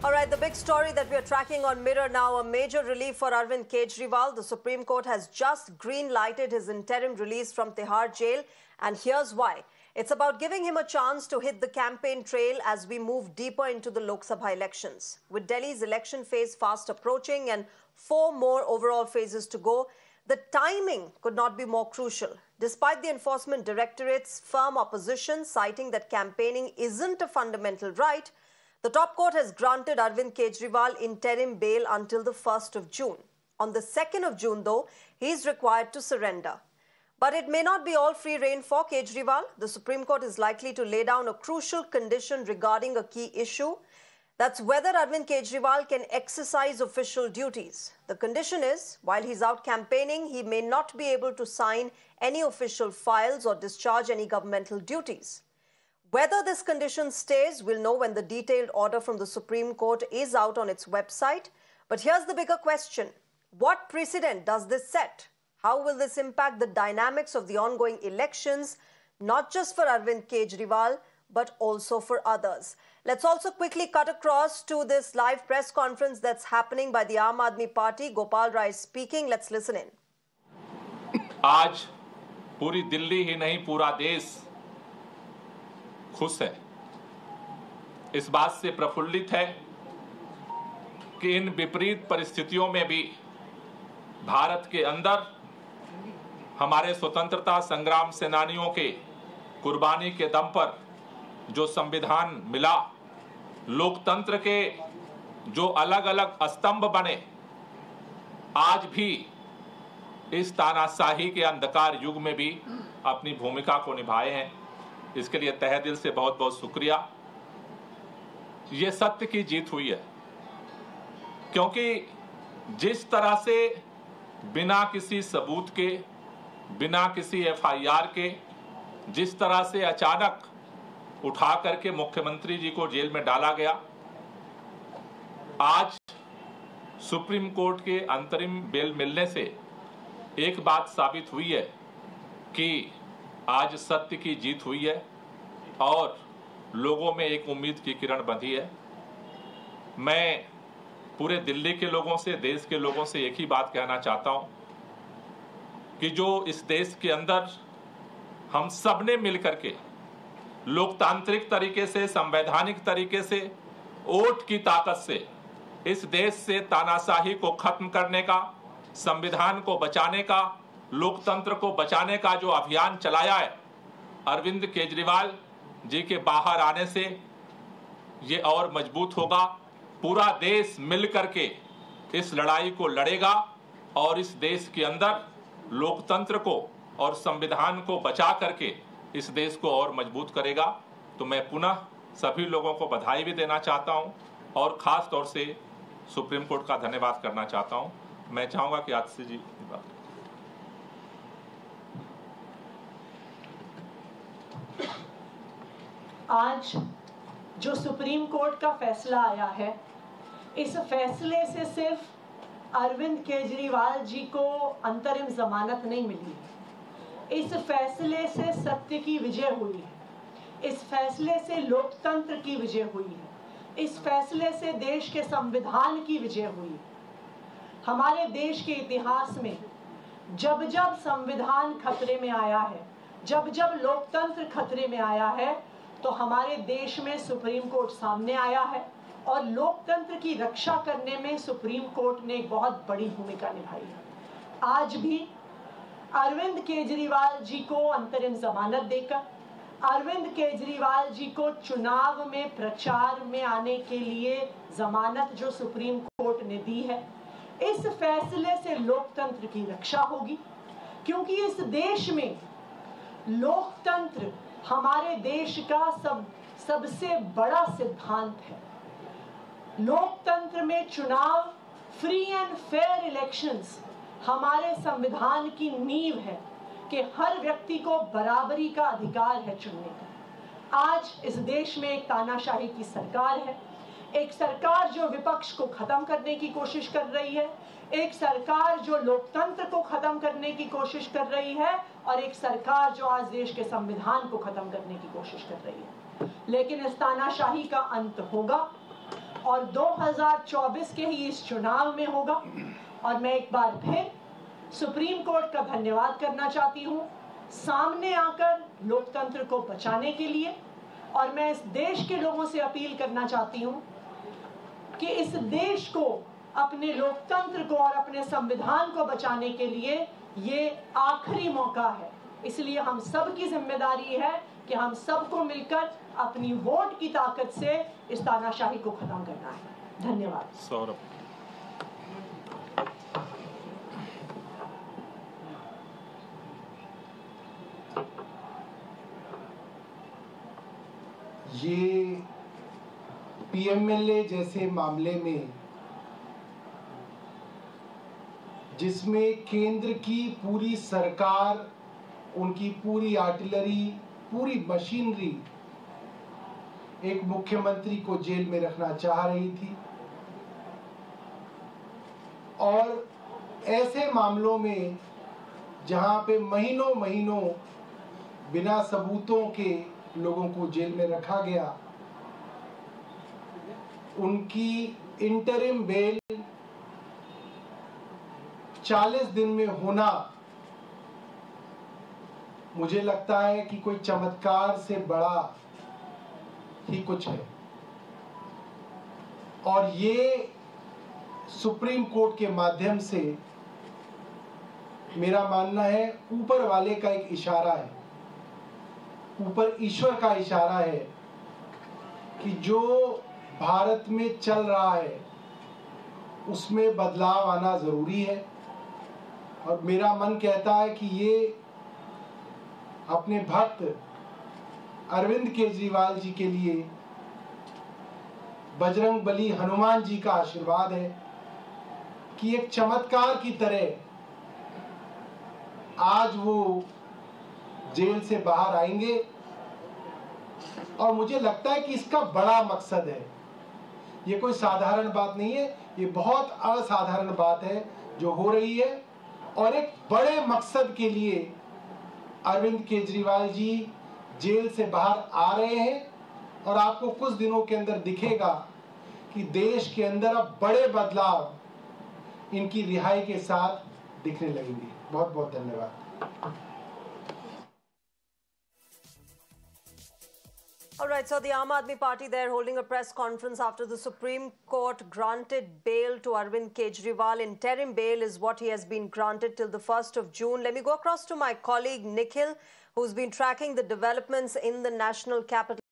All right, the big story that we are tracking on Mirror now, a major relief for Arvind Kejriwal. The Supreme Court has just green-lighted his interim release from Tihar jail, and here's why. It's about giving him a chance to hit the campaign trail as we move deeper into the Lok Sabha elections. With Delhi's election phase fast approaching and 4 more overall phases to go, the timing could not be more crucial. Despite the Enforcement Directorate's firm opposition, citing that campaigning isn't a fundamental right, the top court has granted Arvind Kejriwal interim bail until the 1st of June. On the 2nd of June, though, he is required to surrender. But it may not be all free rein for Kejriwal. The Supreme Court is likely to lay down a crucial condition regarding a key issue. That's whether Arvind Kejriwal can exercise official duties. The condition is, while he's out campaigning, he may not be able to sign any official files or discharge any governmental duties. Whether this condition stays, we'll know when the detailed order from the Supreme Court is out on its website. But here's the bigger question. What precedent does this set? How will this impact the dynamics of the ongoing elections, not just for Arvind Kejriwal, but also for others? Let's also quickly cut across to this live press conference that's happening by the Aam Aadmi Party. Gopal Rai is speaking. Let's listen in. आज पूरी दिल्ली ही नहीं, पूरा देश खुश है, इस बात से प्रफुल्लित है कि इन विपरीत परिस्थितियों में भी भारत के अंदर हमारे स्वतंत्रता संग्राम सेनानियों के कुर्बानी के दम पर जो संविधान मिला, लोकतंत्र के जो अलग अलग स्तंभ बने, आज भी इस तानाशाही के अंधकार युग में भी अपनी भूमिका को निभाए हैं। इसके लिए तहे दिल से बहुत बहुत शुक्रिया। ये सत्य की जीत हुई है, क्योंकि जिस तरह से बिना किसी सबूत के, बिना किसी एफआईआर के, जिस तरह से अचानक उठा करके मुख्यमंत्री जी को जेल में डाला गया, आज सुप्रीम कोर्ट के अंतरिम बेल मिलने से एक बात साबित हुई है कि आज सत्य की जीत हुई है और लोगों में एक उम्मीद की किरण बंधी है। मैं पूरे दिल्ली के लोगों से, देश के लोगों से एक ही बात कहना चाहता हूं कि जो इस देश के अंदर हम सब ने मिलकर के लोकतांत्रिक तरीके से, संवैधानिक तरीके से, वोट की ताकत से इस देश से तानाशाही को खत्म करने का, संविधान को बचाने का, लोकतंत्र को बचाने का जो अभियान चलाया है, अरविंद केजरीवाल जी के बाहर आने से ये और मजबूत होगा। पूरा देश मिलकर के इस लड़ाई को लड़ेगा और इस देश के अंदर लोकतंत्र को और संविधान को बचा करके इस देश को और मजबूत करेगा। तो मैं पुनः सभी लोगों को बधाई भी देना चाहता हूं और खास तौर से सुप्रीम कोर्ट का धन्यवाद करना चाहता हूं। मैं चाहूंगा कि आतिशी जी बात। आज जो सुप्रीम कोर्ट का फैसला आया है, इस फैसले से सिर्फ अरविंद केजरीवाल जी को अंतरिम जमानत नहीं मिली है। इस फैसले से सत्य की विजय हुई है। इस फैसले से लोकतंत्र की विजय हुई है। इस फैसले से देश के संविधान की विजय हुई है। हमारे देश के इतिहास में जब जब संविधान खतरे में आया है, जब जब लोकतंत्र खतरे में आया है, तो हमारे देश में सुप्रीम कोर्ट सामने आया है और लोकतंत्र की रक्षा करने में सुप्रीम कोर्ट ने एक बहुत बड़ी भूमिका निभाई है। आज भी अरविंद केजरीवाल जी को अंतरिम जमानत देकर, अरविंद केजरीवाल जी को चुनाव में प्रचार में आने के लिए जमानत जो सुप्रीम कोर्ट ने दी है, इस फैसले से लोकतंत्र की रक्षा होगी, क्योंकि इस देश में लोकतंत्र हमारे देश का सबसे बड़ा सिद्धांत है। लोकतंत्र में चुनाव, फ्री एंड फेयर इलेक्शंस हमारे संविधान की नींव है कि हर व्यक्ति को बराबरी का अधिकार है चुनने का। आज इस देश में एक तानाशाही की सरकार है, एक सरकार जो विपक्ष को खत्म करने की कोशिश कर रही है, एक सरकार जो लोकतंत्र को खत्म करने की कोशिश कर रही है और एक सरकार जो आज देश के संविधान को खत्म करने की कोशिश कर रही है। लेकिन इस तानाशाही का अंत होगा। और 2024 के ही इस चुनाव में होगा। और मैं एक बार फिर सुप्रीम कोर्ट का धन्यवाद करना चाहती हूँ सामने आकर लोकतंत्र को बचाने के लिए। और मैं इस देश के लोगों से अपील करना चाहती हूँ कि इस देश को, अपने लोकतंत्र को और अपने संविधान को बचाने के लिए ये आखिरी मौका है। इसलिए हम सब की जिम्मेदारी है कि हम सबको मिलकर अपनी वोट की ताकत से इस तानाशाही को खत्म करना है। धन्यवाद। सौरभ। ये पीएमएलए जैसे मामले में, जिसमें केंद्र की पूरी सरकार, उनकी पूरी आर्टिलरी, पूरी मशीनरी एक मुख्यमंत्री को जेल में रखना चाह रही थी, और ऐसे मामलों में जहां पे महीनों महीनों बिना सबूतों के लोगों को जेल में रखा गया, उनकी इंटरिम बेल 40 दिन में होना, मुझे लगता है कि कोई चमत्कार से बड़ा ही कुछ है। और ये सुप्रीम कोर्ट के माध्यम से, मेरा मानना है, ऊपर वाले का एक इशारा है, ऊपर ईश्वर का इशारा है कि जो भारत में चल रहा है उसमें बदलाव आना जरूरी है। और मेरा मन कहता है कि ये अपने भक्त अरविंद केजरीवाल जी के लिए बजरंग बली हनुमान जी का आशीर्वाद है कि एक चमत्कार की तरह आज वो जेल से बाहर आएंगे। और मुझे लगता है कि इसका बड़ा मकसद है, ये कोई साधारण बात नहीं है, ये बहुत असाधारण बात है जो हो रही है। और एक बड़े मकसद के लिए अरविंद केजरीवाल जी जेल से बाहर आ रहे हैं। और आपको कुछ दिनों के अंदर दिखेगा कि देश के अंदर अब बड़े बदलाव इनकी रिहाई के साथ दिखने लगेंगे। बहुत बहुत धन्यवाद। All right, so the Aam Aadmi Party, they're holding a press conference after the Supreme Court granted bail to Arvind Kejriwal. Interim bail is what he has been granted till the 1st of June. Let me go across to my colleague Nikhil, who's been tracking the developments in the national capital.